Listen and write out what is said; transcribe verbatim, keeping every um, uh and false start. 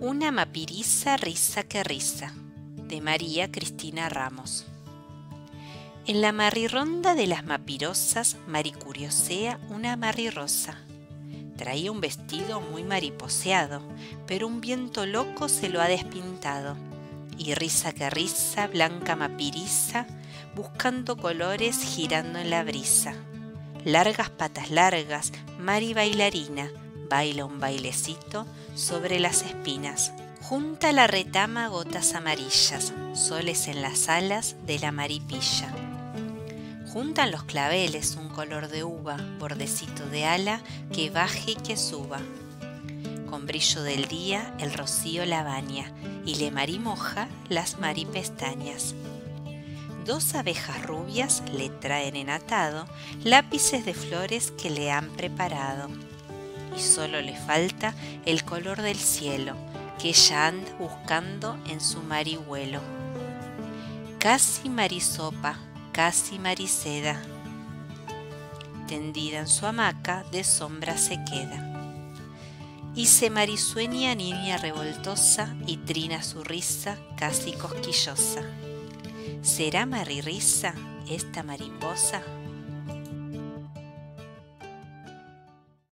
Una mapiriza risa que risa, de María Cristina Ramos. En la marirronda de las mapirosas, maricuriosea una marirrosa. Traía un vestido muy mariposeado, pero un viento loco se lo ha despintado. Y risa que risa, blanca mapiriza, buscando colores girando en la brisa. Largas patas largas, mari bailarina, baila un bailecito sobre las espinas. Junta la retama gotas amarillas, soles en las alas de la maripilla. Juntan los claveles un color de uva, bordecito de ala que baje y que suba. Con brillo del día el rocío la baña y le marimoja las maripestañas. Dos abejas rubias le traen en atado lápices de flores que le han preparado. Y solo le falta el color del cielo que ella anda buscando en su marihuelo. Casi marisopa, casi mariceda, tendida en su hamaca de sombra se queda. Y se marisueña niña revoltosa y trina su risa casi cosquillosa. ¿Será marirrisa esta mariposa?